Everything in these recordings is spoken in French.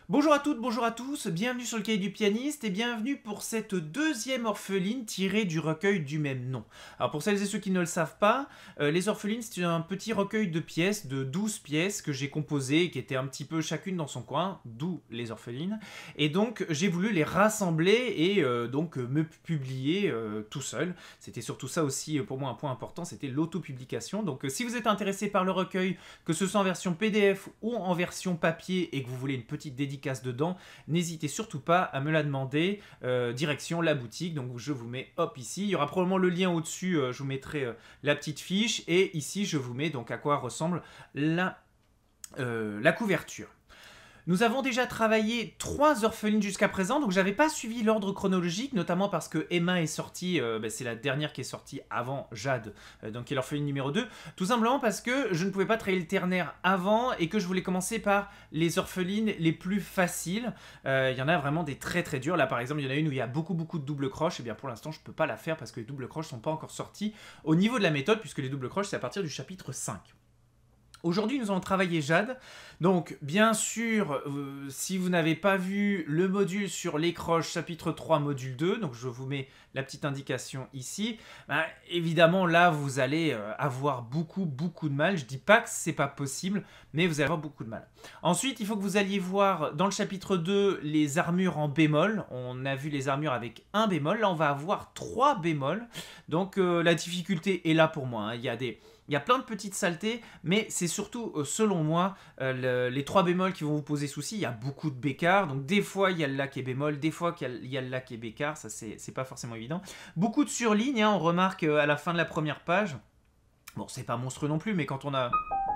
Bonjour à toutes, bonjour à tous, bienvenue sur le cahier du pianiste et bienvenue pour cette deuxième orpheline tirée du recueil du même nom. Alors pour celles et ceux qui ne le savent pas, les orphelines c'est un petit recueil de pièces, de 12 pièces que j'ai composées, qui étaient un petit peu chacune dans son coin, d'où les orphelines. Et donc j'ai voulu les rassembler et donc me publier tout seul. C'était surtout ça aussi pour moi un point important, c'était l'autopublication. Donc si vous êtes intéressé par le recueil, que ce soit en version PDF ou en version papier et que vous voulez une petite dédicace dedans, n'hésitez surtout pas à me la demander, direction la boutique, donc je vous mets hop ici, il y aura probablement le lien au-dessus, je vous mettrai la petite fiche, et ici je vous mets donc à quoi ressemble la couverture. Nous avons déjà travaillé 3 orphelines jusqu'à présent, donc j'avais pas suivi l'ordre chronologique, notamment parce que Emma est sortie, c'est la dernière qui est sortie avant Jade, donc qui est l'orpheline numéro 2, tout simplement parce que je ne pouvais pas travailler le ternaire avant et que je voulais commencer par les orphelines les plus faciles. Il y en a vraiment des très très dures, là par exemple il y en a une où il y a beaucoup de double croches, et bien pour l'instant je peux pas la faire parce que les doubles croches sont pas encore sortis au niveau de la méthode, puisque les doubles croches c'est à partir du chapitre 5. Aujourd'hui, nous allons travailler Jade. Donc, bien sûr, si vous n'avez pas vu le module sur les croches, chapitre 3, module 2, donc je vous mets la petite indication ici, évidemment, là, vous allez avoir beaucoup de mal. Je dis pas que c'est pas possible, mais vous allez avoir beaucoup de mal. Ensuite, il faut que vous alliez voir dans le chapitre 2 les armures en bémol. On a vu les armures avec un bémol. Là, on va avoir 3 bémols. Donc, la difficulté est là pour moi, hein. Il y a plein de petites saletés, mais c'est surtout, selon moi, les 3 bémols qui vont vous poser souci. Il y a beaucoup de bécarres, donc des fois il y a le La qui est bémol, des fois il y a le La qui est bécard, ça c'est pas forcément évident. Beaucoup de surlignes, hein, on remarque à la fin de la première page. Bon, c'est pas monstrueux non plus, mais quand on a...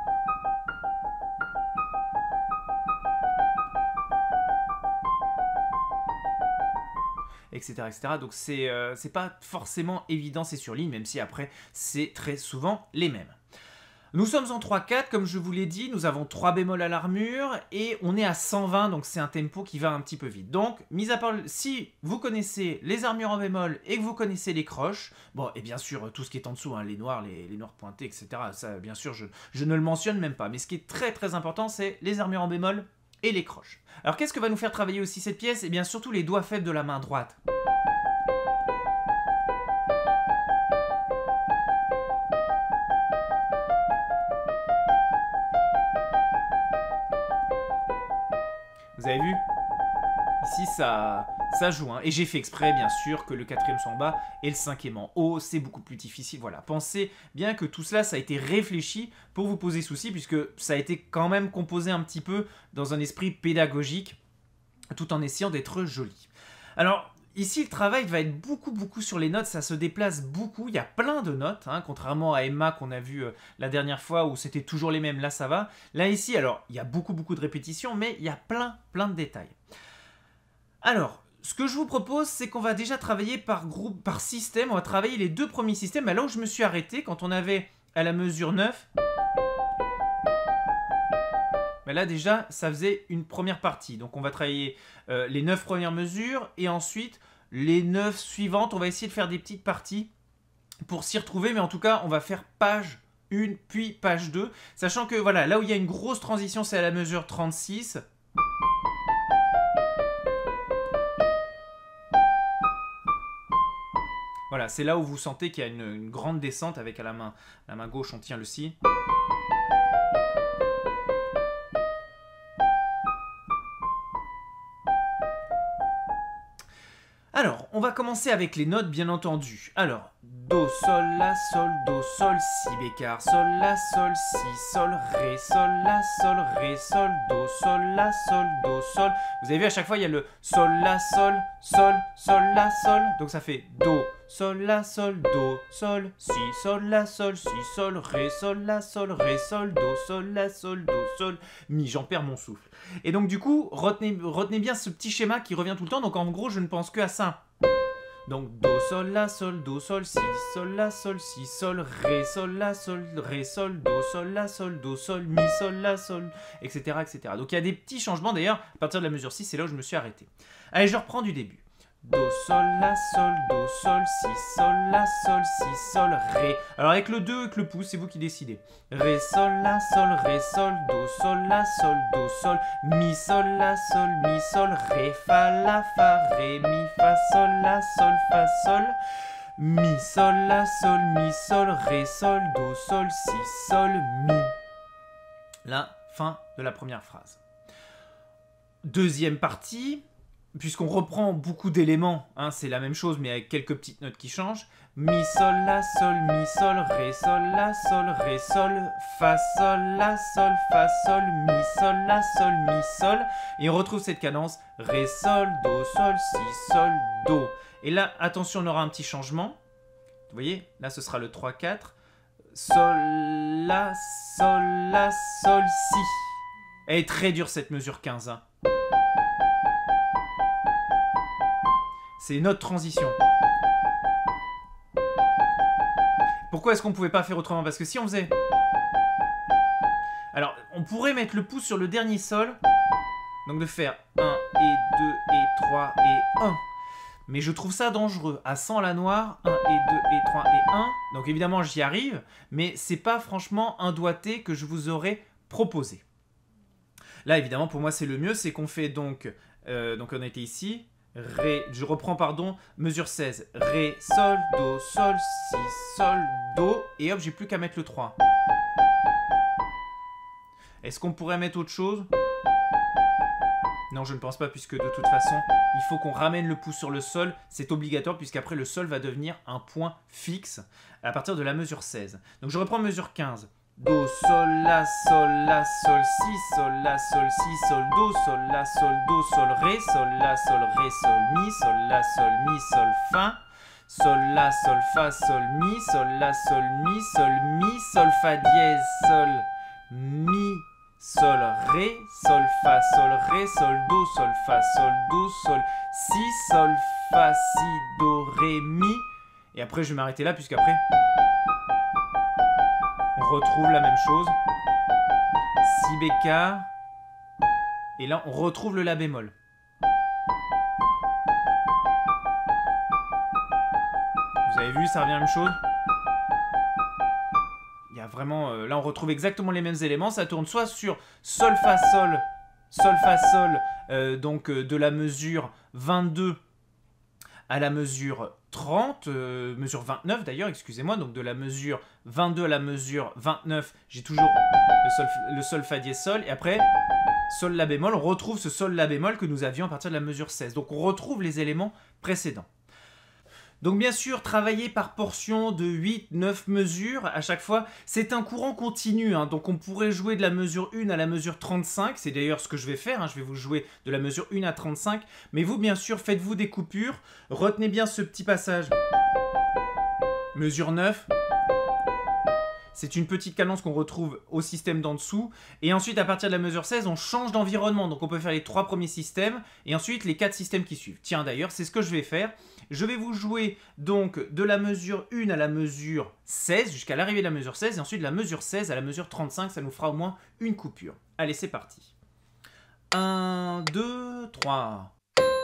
etc. Donc c'est pas forcément évident ces surlignes, même si après c'est très souvent les mêmes. Nous sommes en 3/4, comme je vous l'ai dit, nous avons 3 bémols à l'armure et on est à 120, donc c'est un tempo qui va un petit peu vite. Donc, mis à part, si vous connaissez les armures en bémol et que vous connaissez les croches, bon, et bien sûr tout ce qui est en dessous, hein, les noirs pointés, etc., ça bien sûr je ne le mentionne même pas, mais ce qui est très important, c'est les armures en bémol et les croches. Alors qu'est-ce que va nous faire travailler aussi cette pièce? Eh bien surtout les doigts faibles de la main droite. Vous avez vu? Ici ça joue, hein. Et j'ai fait exprès bien sûr que le 4e soit en bas et le 5e en haut, c'est beaucoup plus difficile. Voilà, pensez bien que tout cela ça a été réfléchi pour vous poser souci, puisque ça a été quand même composé un petit peu dans un esprit pédagogique, tout en essayant d'être joli. Alors ici le travail va être beaucoup sur les notes, ça se déplace beaucoup, il y a plein de notes, hein, contrairement à Emma qu'on a vu la dernière fois où c'était toujours les mêmes, là ça va. Là ici, alors il y a beaucoup de répétitions, mais il y a plein de détails. Alors, ce que je vous propose, c'est qu'on va déjà travailler par groupe, par système. On va travailler les 2 premiers systèmes. Là où je me suis arrêté, quand on avait à la mesure 9, là déjà, ça faisait une première partie. Donc on va travailler les 9 premières mesures et ensuite les 9 suivantes. On va essayer de faire des petites parties pour s'y retrouver. Mais en tout cas, on va faire page 1 puis page 2. Sachant que voilà, là où il y a une grosse transition, c'est à la mesure 36. Voilà, c'est là où vous sentez qu'il y a une grande descente avec à la main gauche, on tient le Si. Alors, on va commencer avec les notes, bien entendu. Alors, Do, Sol, La, Sol, Si bécard, Sol, La, Sol, Si, Sol, Ré, Sol, Do, Sol, La, Do, Sol. Vous avez vu, à chaque fois, il y a le Sol, La, Sol, La, Sol. Donc ça fait Do, Sol, La, Do, Sol, Si, La, Si, Ré, La, Ré, Do, La, Do, Sol, Mi. J'en perds mon souffle. Et donc du coup, retenez bien ce petit schéma qui revient tout le temps. Donc en gros, je ne pense que à ça. Donc Do, Sol, La, Do, Sol, Si, La, Si, Ré, Do, Sol, Mi, La, etc. Donc il y a des petits changements. D'ailleurs, à partir de la mesure 6, c'est là où je me suis arrêté. Allez, je reprends du début. do, sol, la, sol, do, sol, si, sol, la, sol, si, sol, ré. Alors avec le 2 et avec le pouce, c'est vous qui décidez. Ré, sol, la, sol, do, sol, la, sol, do, sol, mi, sol, la, sol, mi, sol, ré, fa, la, fa, ré, mi, fa, sol, la, sol, fa, sol, mi, sol, la, sol, mi, sol, ré, sol, do, sol, si, sol, mi. La fin de la première phrase. Deuxième partie, puisqu'on reprend beaucoup d'éléments, hein, c'est la même chose mais avec quelques petites notes qui changent. Mi, sol, la, sol, mi, sol, ré, sol, la, sol, ré, sol, fa, sol, la, sol, fa, sol, mi, sol, la, sol, mi, sol. Et on retrouve cette cadence ré, sol, do, sol, si, sol, do. Et là, attention, on aura un petit changement. Vous voyez, là ce sera le 3-4. Sol, la, sol, si. Elle est très dure cette mesure 15. Hein. C'est notre transition. Pourquoi est-ce qu'on ne pouvait pas faire autrement? Parce que si on faisait... Alors, on pourrait mettre le pouce sur le dernier sol. Donc de faire 1 et 2 et 3 et 1. Mais je trouve ça dangereux. À 100 à la noire, 1 et 2 et 3 et 1. Donc évidemment, j'y arrive. Mais c'est pas franchement un doigté que je vous aurais proposé. Là, évidemment, pour moi, c'est le mieux. C'est qu'on fait donc on était ici. Ré, je reprends, pardon, mesure 16. Ré, sol, do, sol, si, sol, do. Et hop, j'ai plus qu'à mettre le 3. Est-ce qu'on pourrait mettre autre chose? Non, je ne pense pas, puisque de toute façon, il faut qu'on ramène le pouce sur le sol. C'est obligatoire, puisqu'après, le sol va devenir un point fixe à partir de la mesure 16. Donc, je reprends mesure 15. Do, sol, la, sol, si, sol, la, sol, si, sol, do, ré, sol, la, sol, ré, sol, mi, sol, la, sol, mi, sol, fa. Sol, la, sol, fa, sol, mi, sol, la, sol, mi, sol, fa dièse, sol, mi, sol, ré, sol, fa, sol, ré, sol, do, sol, si, sol, fa, si, do, ré, mi. Et après, je vais m'arrêter là, puisqu'après, on retrouve la même chose. Si bécard. Et là, on retrouve le la bémol. Vous avez vu, ça revient à la même chose. Il y a vraiment... là, on retrouve exactement les mêmes éléments. Ça tourne soit sur sol, fa, sol, fa, sol, donc de la mesure 22 à la mesure 30, mesure 29 d'ailleurs, excusez-moi, donc de la mesure 22 à la mesure 29, j'ai toujours le sol, fa dièse, sol, et après, sol, la bémol, on retrouve ce sol, la bémol que nous avions à partir de la mesure 16. Donc on retrouve les éléments précédents. Donc bien sûr, travailler par portion de 8-9 mesures à chaque fois, c'est un courant continu. Hein, donc on pourrait jouer de la mesure 1 à la mesure 35. C'est d'ailleurs ce que je vais faire. Hein, je vais vous jouer de la mesure 1 à 35. Mais vous, bien sûr, faites-vous des coupures. Retenez bien ce petit passage. Mesure 9. C'est une petite cadence qu'on retrouve au système d'en dessous. Et ensuite, à partir de la mesure 16, on change d'environnement. Donc on peut faire les 3 premiers systèmes et ensuite les 4 systèmes qui suivent. Tiens, d'ailleurs, c'est ce que je vais faire. Je vais vous jouer donc de la mesure 1 à la mesure 16, jusqu'à l'arrivée de la mesure 16. Et ensuite, de la mesure 16 à la mesure 35, ça nous fera au moins une coupure. Allez, c'est parti. 1, 2, 3...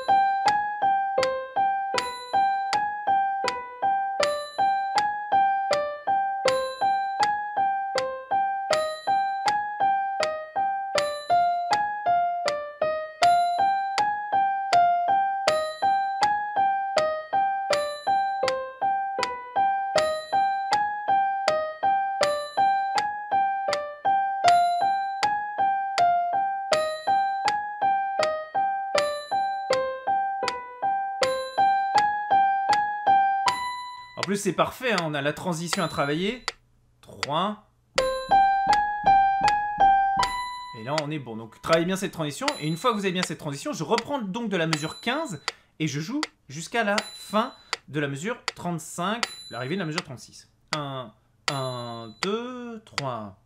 En plus, c'est parfait, hein, on a la transition à travailler. 3. Et là, on est bon. Donc, travaillez bien cette transition. Et une fois que vous avez bien cette transition, je reprends donc de la mesure 15 et je joue jusqu'à la fin de la mesure 35, l'arrivée de la mesure 36. 1, 1, 2, 3.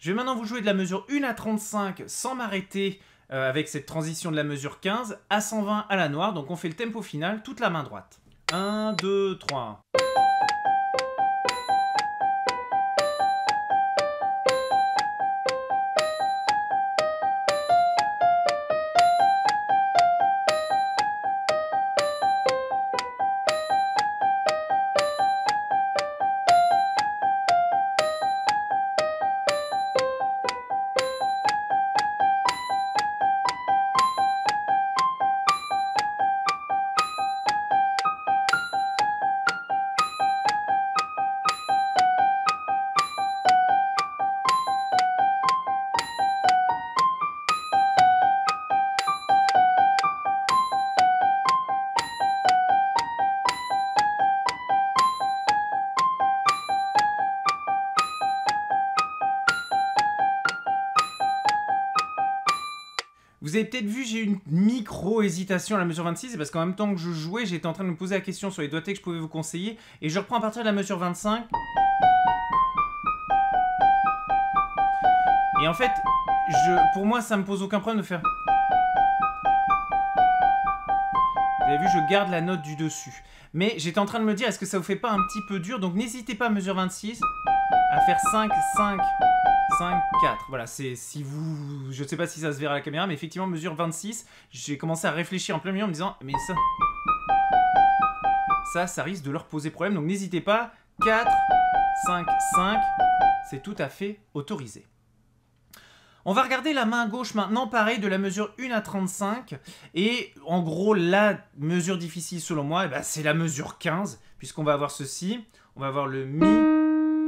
Je vais maintenant vous jouer de la mesure 1 à 35 sans m'arrêter avec cette transition de la mesure 15 à 120 à la noire. Donc on fait le tempo final, toute la main droite. 1, 2, 3. Vous avez peut-être vu, j'ai eu une micro-hésitation à la mesure 26, c'est parce qu'en même temps que je jouais, j'étais en train de me poser la question sur les doigtés que je pouvais vous conseiller, et je reprends à partir de la mesure 25. Et en fait, pour moi, ça me pose aucun problème de faire... Vous avez vu, je garde la note du dessus. Mais j'étais en train de me dire, est-ce que ça vous fait pas un petit peu dur? Donc n'hésitez pas à mesure 26 à faire 5, 5... 5, 4, voilà, c'est si vous... Je sais pas si ça se verra à la caméra, mais effectivement, mesure 26, j'ai commencé à réfléchir en plein milieu en me disant, mais ça risque de leur poser problème, donc n'hésitez pas, 4, 5, 5, c'est tout à fait autorisé. On va regarder la main gauche maintenant, pareil, de la mesure 1 à 35, et en gros, la mesure difficile selon moi, c'est la mesure 15, puisqu'on va avoir ceci, on va avoir le Mi...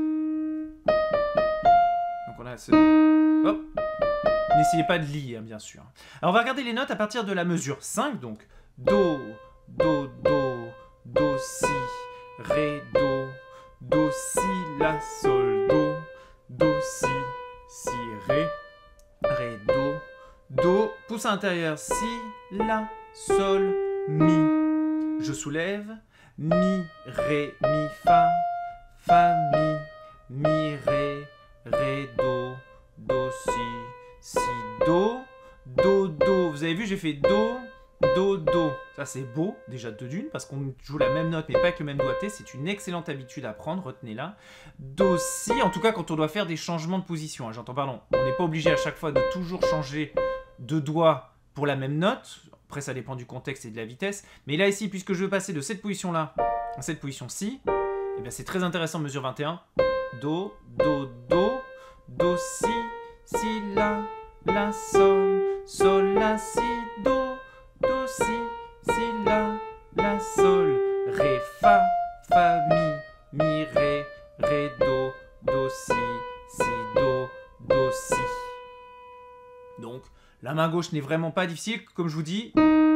Hop. N'essayez pas de lire, bien sûr. Alors, on va regarder les notes à partir de la mesure 5, donc Do, Do, Do, Do, Si, Ré, Do, Do, Si, La, Sol, Do, Do, Si, Si, Ré, Ré, Do, Do, pouce à l'intérieur, Si, La, Sol, Mi. Je soulève, Mi, Ré, Mi, Fa, Fa, Mi, Mi, Ré, Ré, Do, Do, Si, Si, Do, Do, Do. Vous avez vu, j'ai fait Do, Do, Do. Ça, c'est beau, déjà de d'une, parce qu'on joue la même note, mais pas avec le même doigté. C'est une excellente habitude à prendre, retenez-la. Do, Si, en tout cas, quand on doit faire des changements de position. Hein, j'entends, pardon, on n'est pas obligé à chaque fois de toujours changer de doigt pour la même note. Après, ça dépend du contexte et de la vitesse. Mais là, ici, puisque je veux passer de cette position-là à cette position-ci, eh bien, c'est très intéressant, mesure 21. Do, Do, Do, Do, Si, Si, La, La, Sol, Sol, La, Si, Do, Do, Si, Si, La, La, Sol, Ré, Fa, Fa, Mi, Mi, Ré, Ré, Do, Do, Si, Si, Do, Do, Si. Donc, la main gauche n'est vraiment pas difficile, comme je vous dis.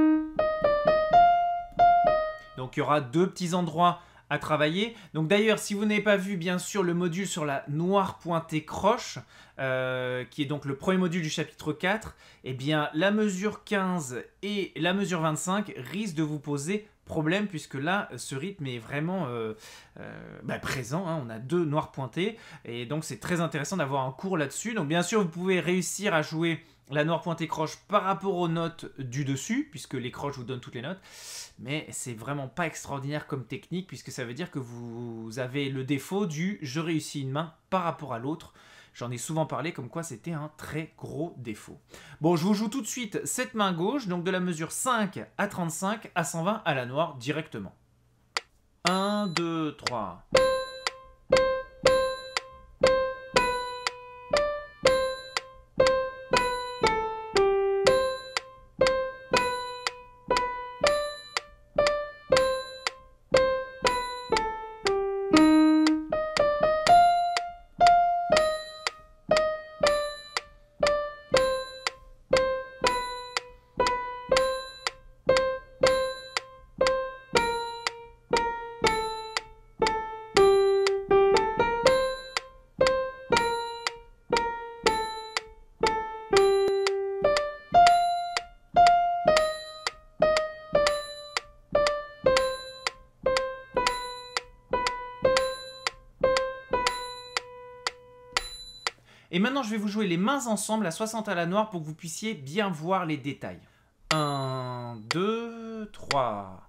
Donc, il y aura deux petits endroits à travailler. Donc d'ailleurs, si vous n'avez pas vu bien sûr le module sur la noire pointée croche, qui est donc le premier module du chapitre 4, eh bien la mesure 15 et la mesure 25 risquent de vous poser problème, puisque là, ce rythme est vraiment présent, hein. On a deux noirs pointés, et donc c'est très intéressant d'avoir un cours là-dessus. Donc bien sûr, vous pouvez réussir à jouer la noire pointée croche par rapport aux notes du dessus, puisque les croches vous donnent toutes les notes, mais c'est vraiment pas extraordinaire comme technique, puisque ça veut dire que vous avez le défaut du « je réussis une main par rapport à l'autre ». J'en ai souvent parlé comme quoi c'était un très gros défaut. Bon, je vous joue tout de suite cette main gauche, donc de la mesure 5 à 35 à 120 à la noire directement. 1, 2, 3... maintenant, je vais vous jouer les mains ensemble à 60 à la noire pour que vous puissiez bien voir les détails. 1, 2, 3...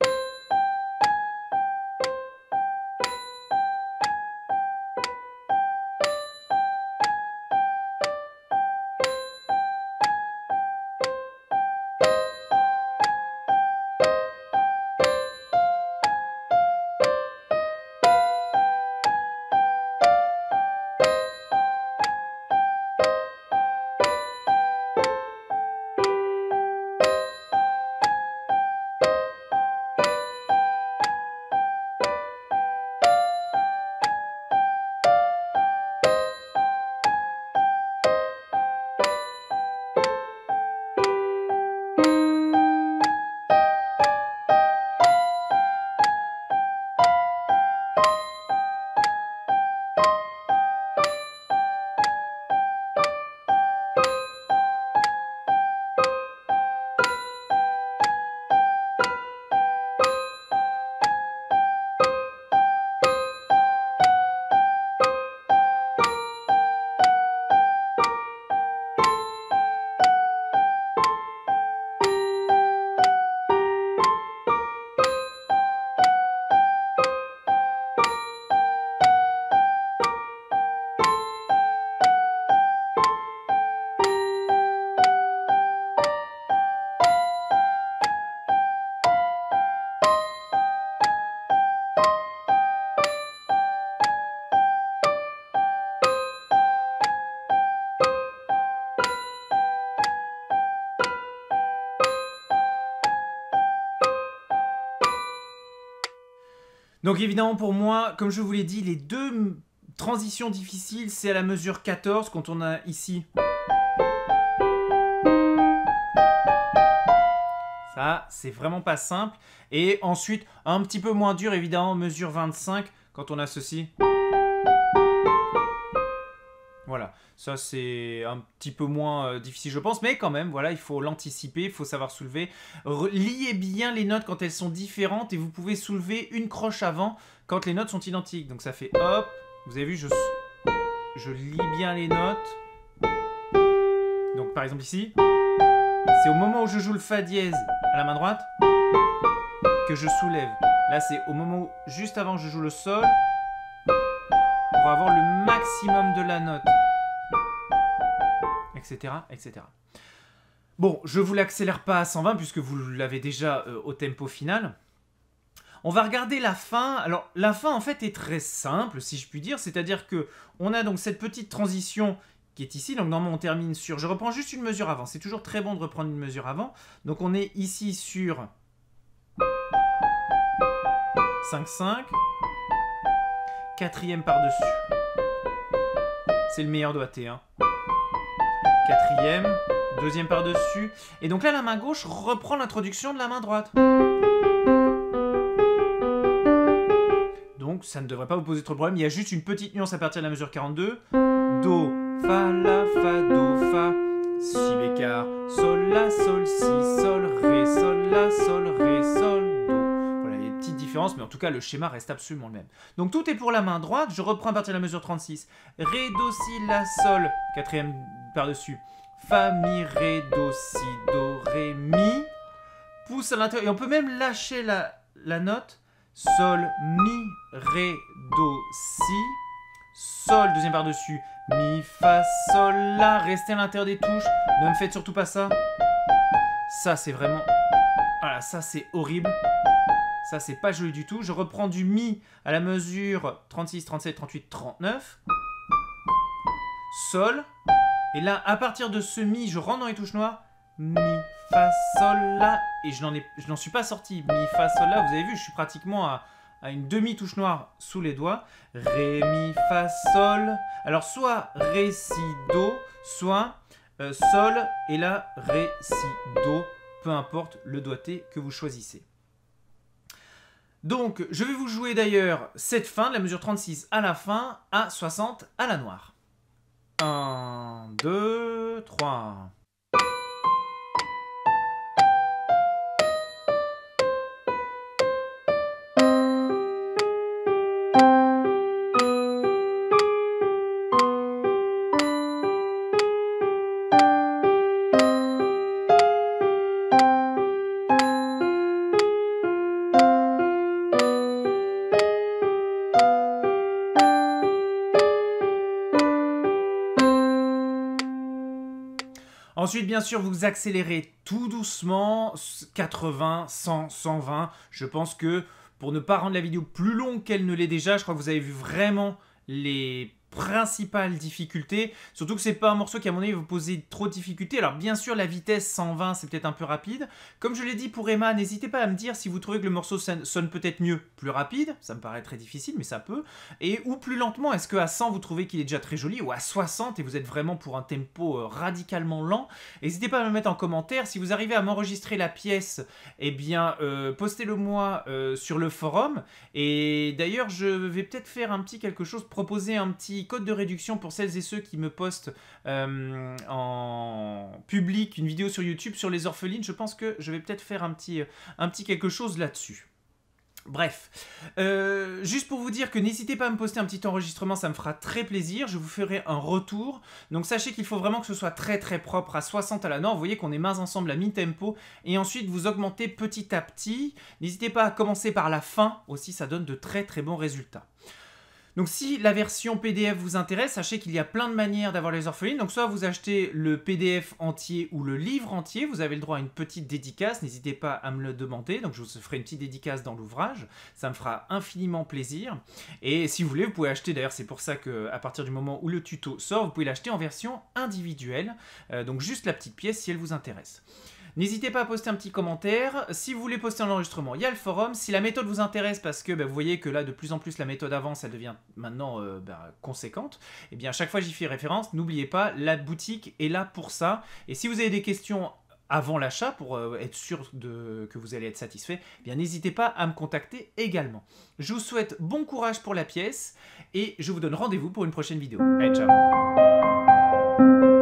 Donc évidemment pour moi, comme je vous l'ai dit, les deux transitions difficiles, c'est à la mesure 14, quand on a ici. Ça, c'est vraiment pas simple. Et ensuite, un petit peu moins dur, évidemment, mesure 25, quand on a ceci. Voilà, ça c'est un petit peu moins difficile je pense, mais quand même, voilà, il faut l'anticiper, il faut savoir soulever. Liez bien les notes quand elles sont différentes et vous pouvez soulever une croche avant quand les notes sont identiques. Donc ça fait hop, vous avez vu, je lis bien les notes. Donc par exemple ici, c'est au moment où je joue le Fa dièse à la main droite que je soulève. Là c'est au moment où, juste avant que je joue le Sol, pour avoir le maximum de la note, etc., etc. Bon, je ne vous l'accélère pas à 120 puisque vous l'avez déjà au tempo final. On va regarder la fin. Alors, la fin, en fait, est très simple, si je puis dire. C'est-à-dire que on a donc cette petite transition qui est ici. Donc, normalement, on termine sur... Je reprends juste une mesure avant. C'est toujours très bon de reprendre une mesure avant. Donc, on est ici sur 5-5. Quatrième par-dessus. C'est le meilleur doigté, hein. Quatrième, deuxième par-dessus. Et donc là, la main gauche reprend l'introduction de la main droite. Donc, ça ne devrait pas vous poser trop de problème. Il y a juste une petite nuance à partir de la mesure 42. Do, Fa, La, Fa, Do, Fa, Si bécard, Sol, La, Sol, Si, Sol, Ré, Sol, La, Sol, Ré, Sol, Do. Voilà, il y a des petites différences, mais en tout cas, le schéma reste absolument le même. Donc, tout est pour la main droite. Je reprends à partir de la mesure 36. Ré, Do, Si, La, Sol, quatrième par-dessus. Fa, Mi, Ré, Do, Si, Do, Ré, Mi. Pouce à l'intérieur. Et on peut même lâcher la note. Sol, Mi, Ré, Do, Si. Sol, deuxième par-dessus. Mi, Fa, Sol, La. Restez à l'intérieur des touches. Ne me faites surtout pas ça. Ça, c'est vraiment... Voilà, ça, c'est horrible. Ça, c'est pas joli du tout. Je reprends du Mi à la mesure 36, 37, 38, 39. Sol. Et là, à partir de ce Mi, je rentre dans les touches noires. Mi, Fa, Sol, La. Et je n'en suis pas sorti. Mi, Fa, Sol, La. Vous avez vu, je suis pratiquement à une demi-touche noire sous les doigts. Ré, Mi, Fa, Sol. Alors, soit Ré, Si, Do, soit Sol. Et là, Ré, Si, Do. Peu importe le doigté que vous choisissez. Donc, je vais vous jouer d'ailleurs cette fin, de la mesure 36 à la fin, à 60 à la noire. 1, 2, 3... Ensuite, bien sûr, vous accélérez tout doucement, 80, 100, 120. Je pense que pour ne pas rendre la vidéo plus longue qu'elle ne l'est déjà, je crois que vous avez vu vraiment les principales difficultés, surtout que c'est pas un morceau qui à mon avis vous poser trop de difficultés. Alors bien sûr la vitesse 120 c'est peut-être un peu rapide, comme je l'ai dit pour Emma, n'hésitez pas à me dire si vous trouvez que le morceau sonne peut-être mieux plus rapide, ça me paraît très difficile mais ça peut, et ou plus lentement, est-ce que à 100 vous trouvez qu'il est déjà très joli, ou à 60 et vous êtes vraiment pour un tempo radicalement lent. N'hésitez pas à me mettre en commentaire, si vous arrivez à m'enregistrer la pièce, eh bien postez-le moi sur le forum, et d'ailleurs je vais peut-être faire un petit quelque chose, proposer un petit code de réduction pour celles et ceux qui me postent en public une vidéo sur YouTube sur les orphelines. Je pense que je vais peut-être faire un petit quelque chose là-dessus. Bref, juste pour vous dire que n'hésitez pas à me poster un petit enregistrement, ça me fera très plaisir, je vous ferai un retour. Donc sachez qu'il faut vraiment que ce soit très très propre, à 60 à la noix, vous voyez qu'on est mains ensemble à mi-tempo, et ensuite vous augmentez petit à petit. N'hésitez pas à commencer par la fin, aussi ça donne de très très bons résultats. Donc si la version PDF vous intéresse, sachez qu'il y a plein de manières d'avoir les orphelines. Donc soit vous achetez le PDF entier ou le livre entier, vous avez le droit à une petite dédicace, n'hésitez pas à me le demander, donc je vous ferai une petite dédicace dans l'ouvrage, ça me fera infiniment plaisir. Et si vous voulez, vous pouvez acheter, d'ailleurs c'est pour ça qu'à partir du moment où le tuto sort, vous pouvez l'acheter en version individuelle, donc juste la petite pièce si elle vous intéresse. N'hésitez pas à poster un petit commentaire. Si vous voulez poster un enregistrement, il y a le forum. Si la méthode vous intéresse, parce que vous voyez que là, de plus en plus, la méthode avance, elle devient maintenant conséquente, et bien à chaque fois j'y fais référence. N'oubliez pas, la boutique est là pour ça. Et si vous avez des questions avant l'achat, pour être sûr que vous allez être satisfait, eh bien n'hésitez pas à me contacter également. Je vous souhaite bon courage pour la pièce, et je vous donne rendez-vous pour une prochaine vidéo. Allez, ciao!